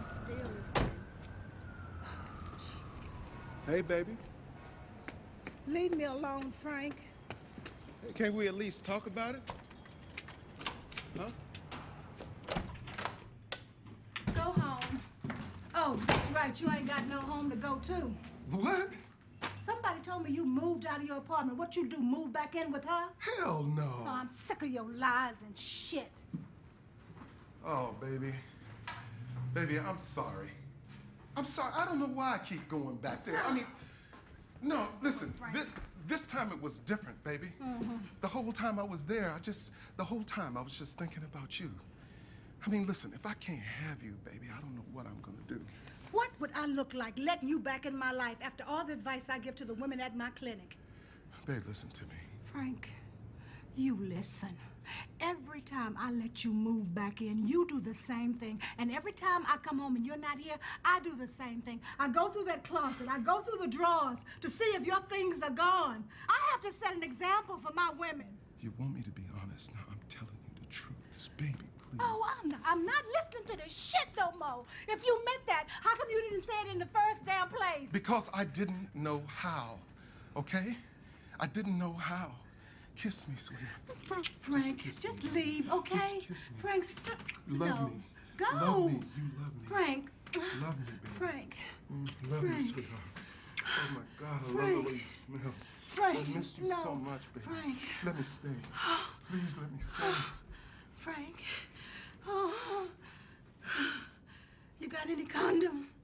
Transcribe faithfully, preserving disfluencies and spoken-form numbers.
steal this thing. Hey, baby. Leave me alone, Frank. Hey, can't we at least talk about it? Huh? Go home. Oh, that's right. You ain't got no home to go to. What? Somebody told me you moved out of your apartment. What you do, move back in with her? Hell no. Oh, I'm sick of your lies and shit. Oh, baby. Baby, I'm sorry. I'm sorry. I don't know why I keep going back there. I mean, no, listen. This, this time it was different, baby. Mm-hmm. The whole time I was there, I just, the whole time I was just thinking about you. I mean, listen, if I can't have you, baby, I don't know what I'm gonna do. What would I look like letting you back in my life after all the advice I give to the women at my clinic? Babe, listen to me. Frank, you listen. Every time I let you move back in, you do the same thing. And every time I come home and you're not here, I do the same thing. I go through that closet, I go through the drawers to see if your things are gone. I have to set an example for my women. You want me to be honest? Now, I'm telling you the truth. Baby, please. Oh, I'm not, I'm not listening to this shit no more. If you meant that, how come you didn't say it in the first damn place? Because I didn't know how, okay? I didn't know how. Kiss me, sweetie. Frank, just, just leave, okay? Just kiss me. Frank, you love no. me. Go. Love me. You love me. Frank. Love me, baby. Frank. Mm, love Frank. me, sweetheart. Oh, my God, I Frank. love the way you smell. Frank, I missed you no. so much, baby. Frank. Let me stay. Please let me stay. Frank. Oh. You got any condoms?